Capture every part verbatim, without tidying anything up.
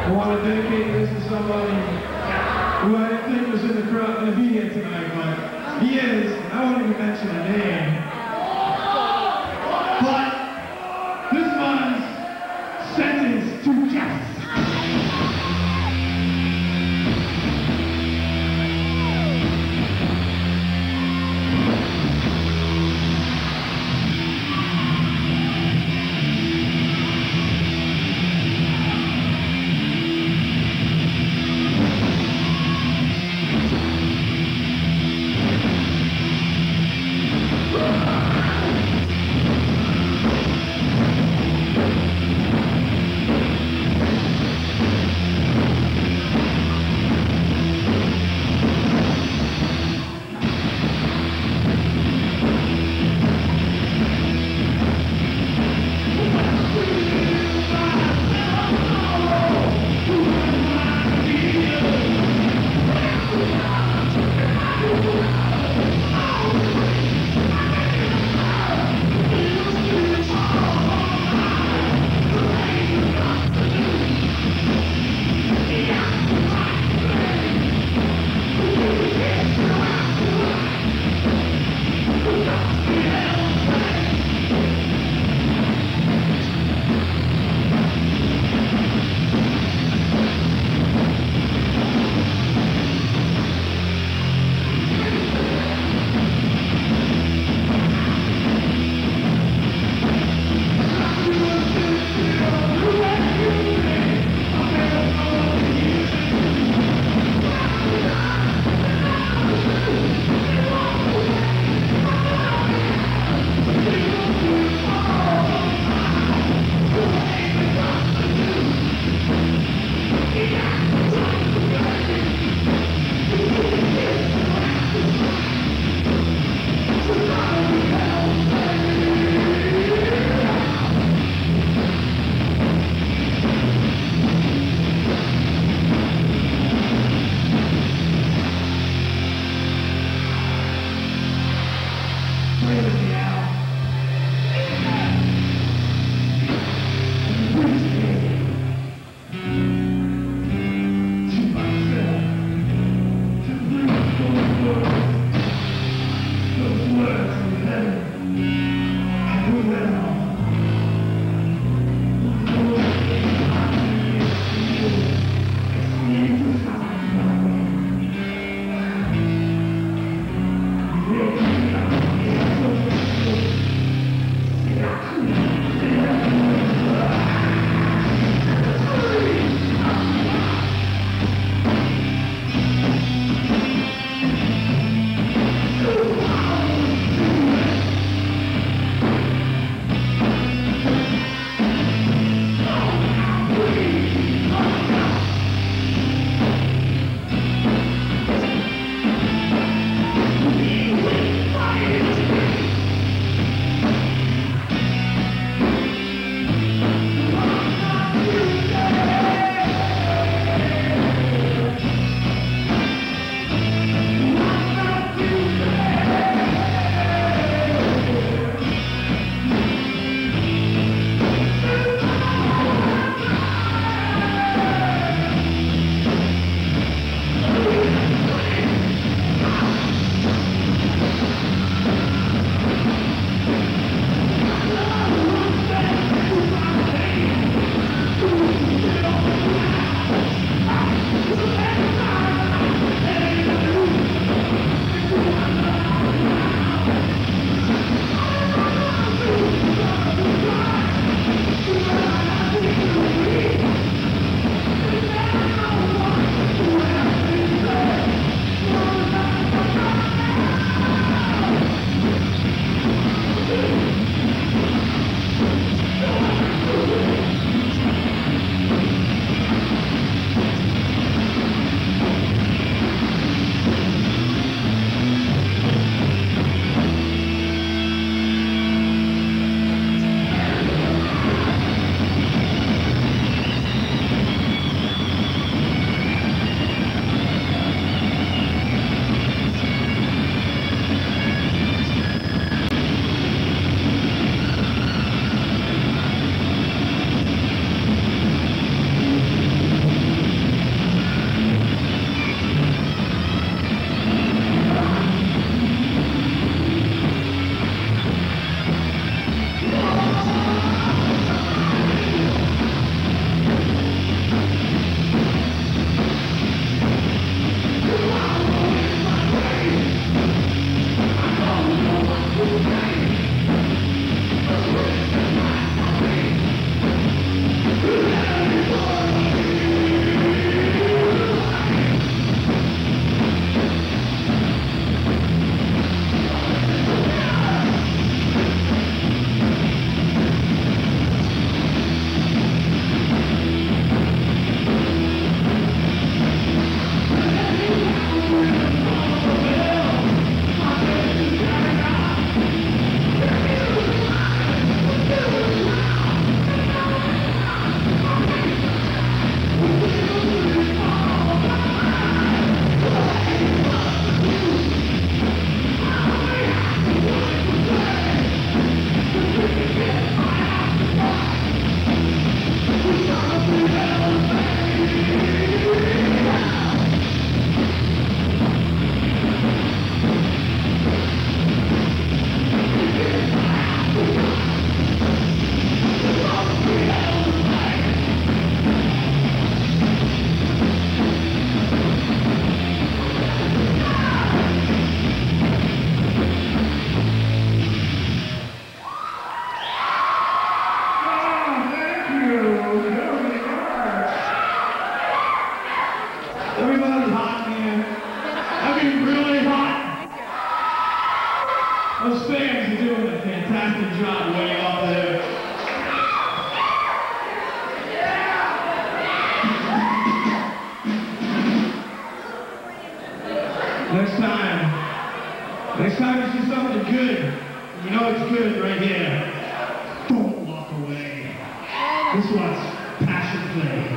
I want to dedicate this to somebody who I didn't think was in the crowd going to be here tonight, but he is. I won't even mention a name. But this one's sentenced to death. good. You know it's good right here. Don't walk away. This one's passion play.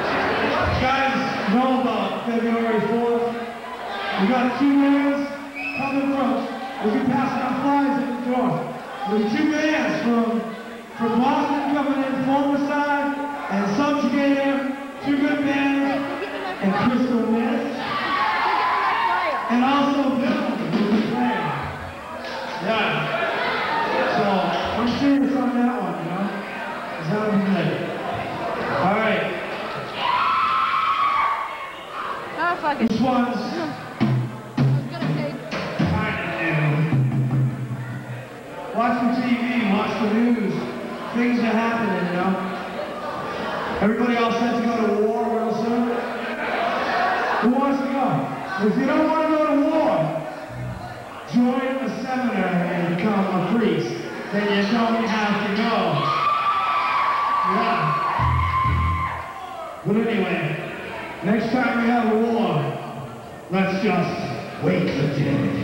February fourth. We got two winners. coming from, we'll be passing out flyers at the door. There'll be two bands from, from Boston coming in, former side, and Subjugator, two good bands, and Crystal Mist, and also Bill, who'll be playing. Yeah. So, I'm serious on that one, you know? It's gonna be good. All right. Oh, fuck it. This one's kind of new. Watch the T V, watch the news. Things are happening, you know? Everybody all set to go to war real soon? Who wants to go? If you don't want to go to war, join a seminary and become a priest. Then you don't have to go. Yeah. But anyway, next time we have a war, let's just wake the dead.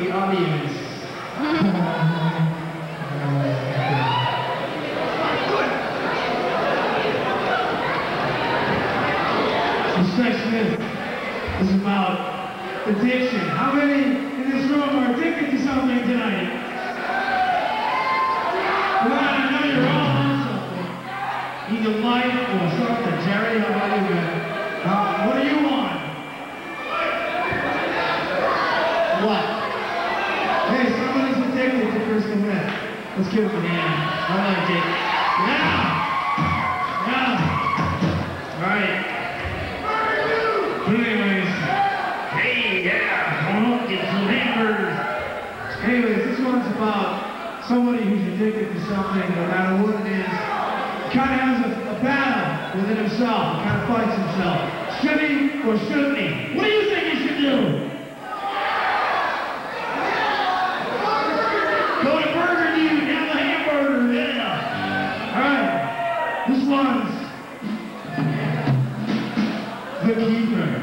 the audience. Respect Smith is about addiction. How many in this room are addicted to something tonight? Well, I know you're all on something. Either life or something. Jerry, how about you, man? Uh, what do you want? What? Hey, somebody's addicted to crystal meth. Let's give him a hand. I like it. Yeah! Yeah! Alright. But anyways, hey, yeah, I want to get some hamburgers. Anyways, this one's about somebody who's addicted to something, no matter what it is. Kind of has a, a battle within himself. Kind of fights himself. Should he or shouldn't he? What do you think he should do? Go to Burger King, have a hamburger, yeah. All right, this one's The Keeper.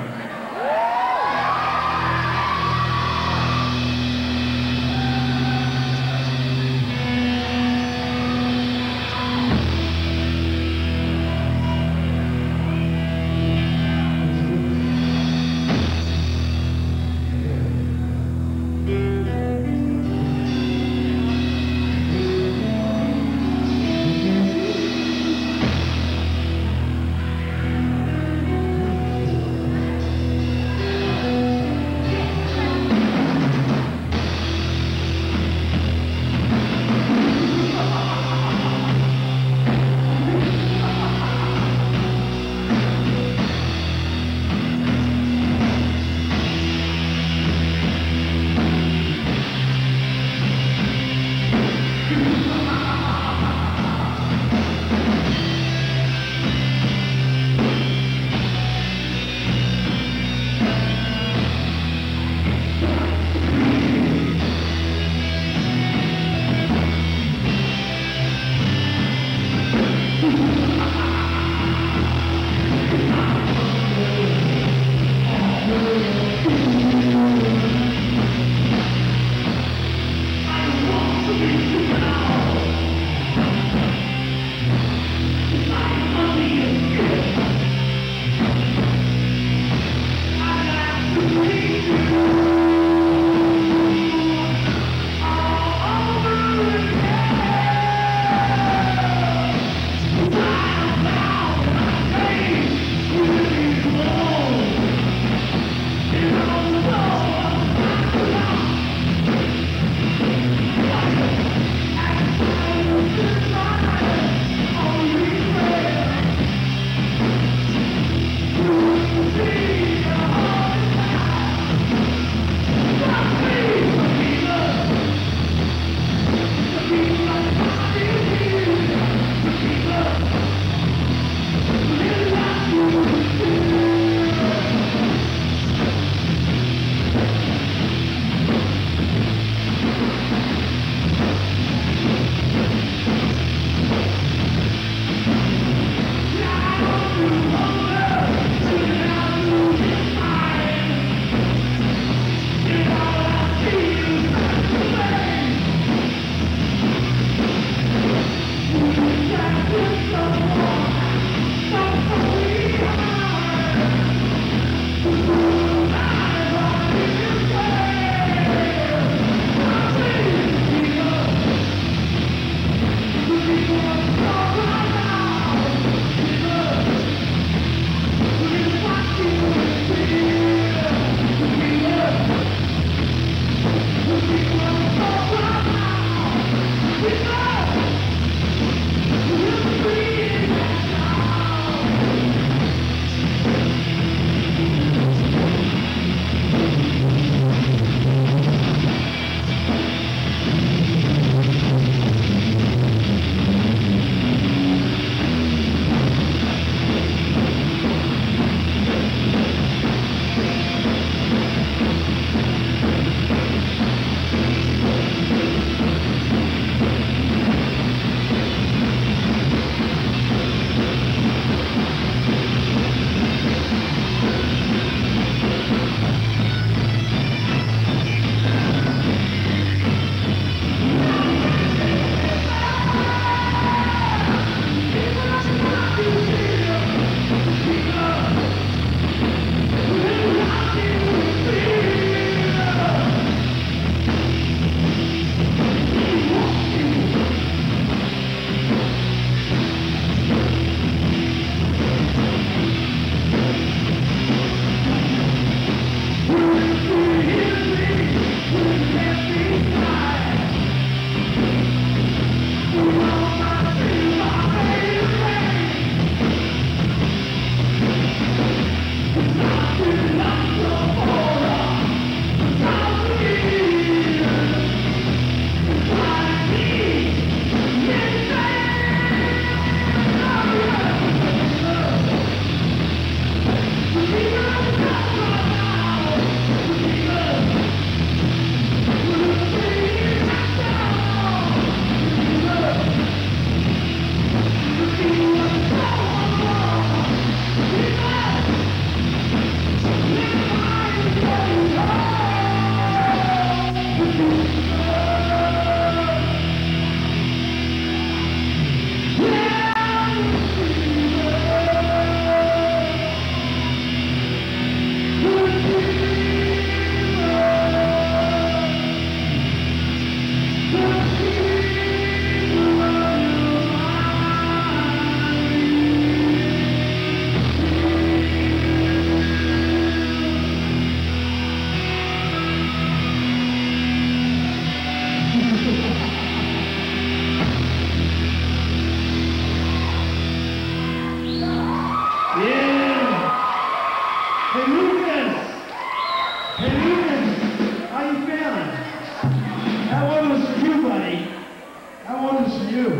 Good evening. How you feeling? That one was for you, buddy. That one was for you.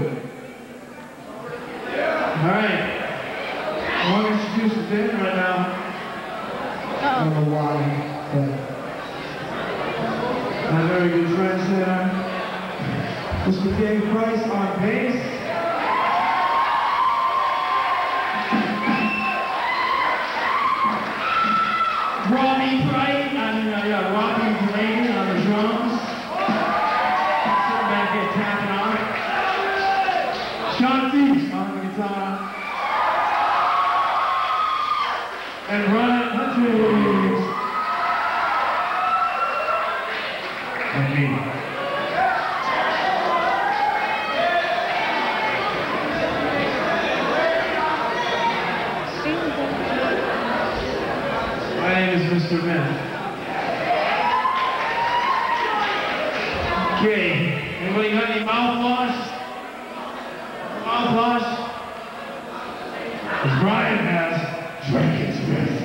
All right. I want to introduce the band right now. I don't know why, but my very good friends there. Mister Dave Price on bass. Robbie Price, I mean, uh, yeah, Robbie Dulaney on the drums. Sitting back here tapping on it. Sean Theis on the guitar. And Ryan Hutchings. And me. My name is Mister Mint. Okay, anybody got any mouthwash? Mouthwash? Because Brian has Drinking Smith.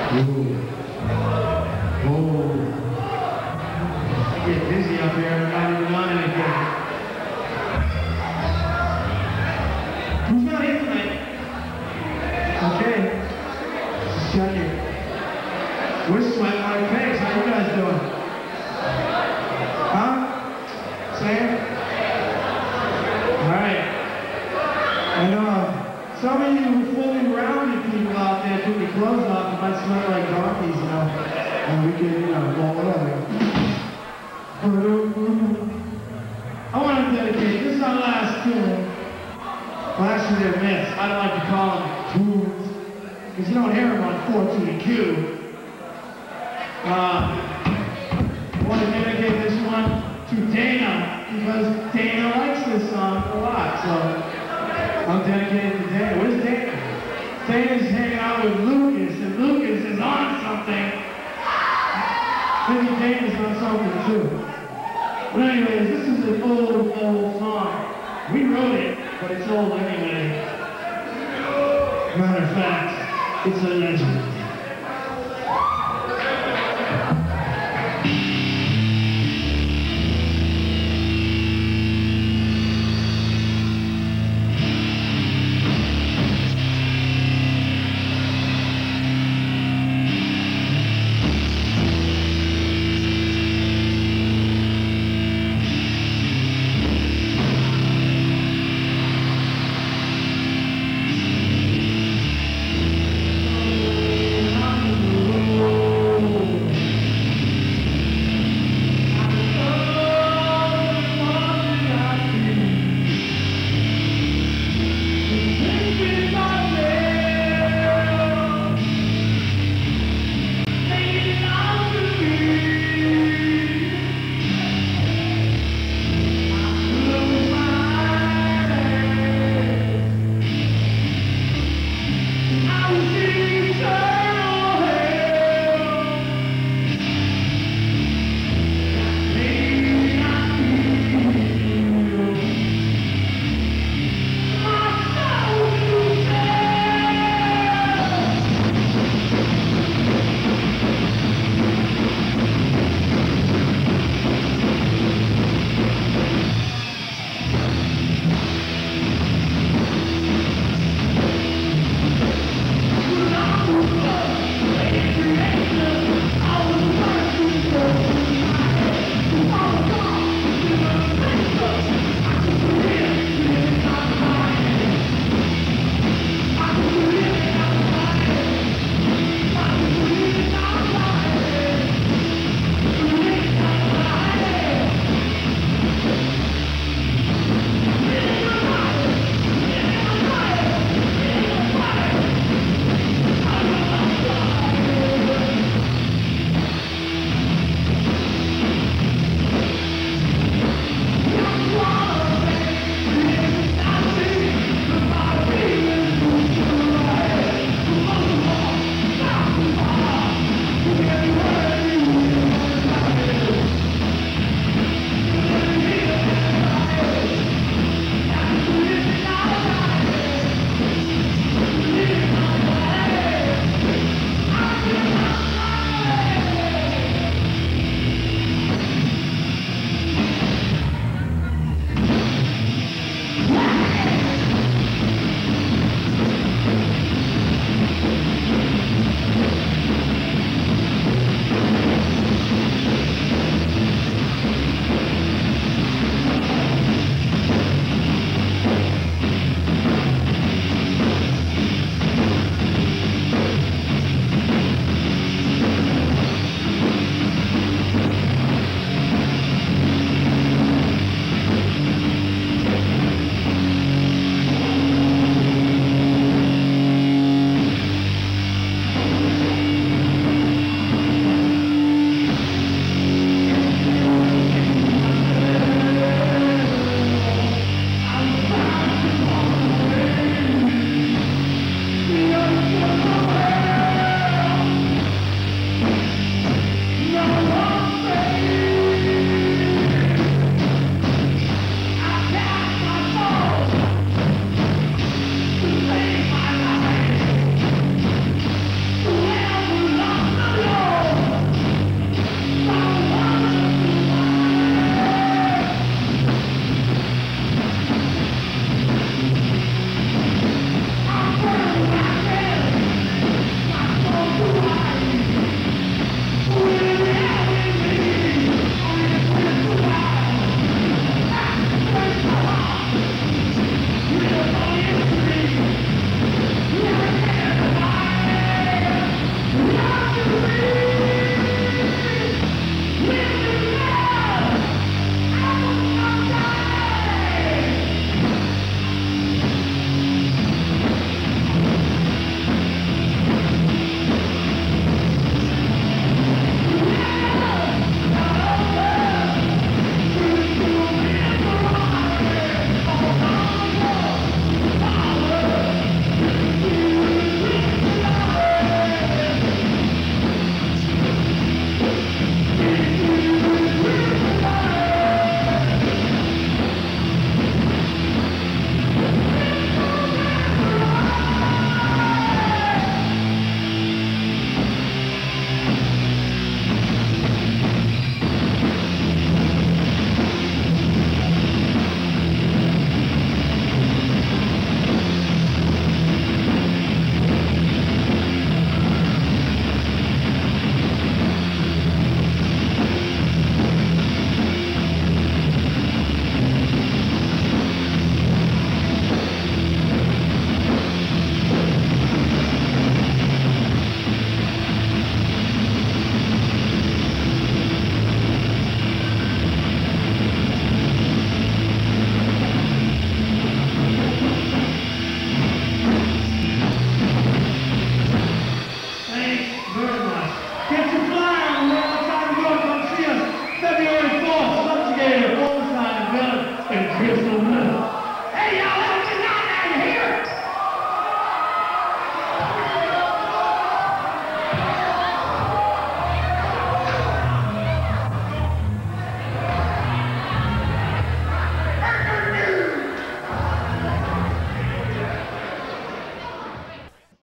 Ooh. Oh. I get dizzy up here. I'm not even on anything. Who's not here tonight? Okay. Just checking. We're sweating like pigs. How you guys doing? Huh? Same? Alright. And uh, some of you fully rounded people out there took your clothes off and might smell like donkeys, you know. And we can, you know, go whatever. I want to dedicate, this is our last tune. Well, actually they're myths. I don't like to call them tunes. Because you don't hear them on fourteen Q. Uh, I want to dedicate this one to Dana, because Dana likes this song a lot, so I'll dedicate it to Dana. Where's Dana? Dana's hanging out with Lucas, and Lucas is on something. Maybe Dana's on something too. But anyways, this is an old, old song. We wrote it, but it's old anyway. Matter of fact, it's a legend.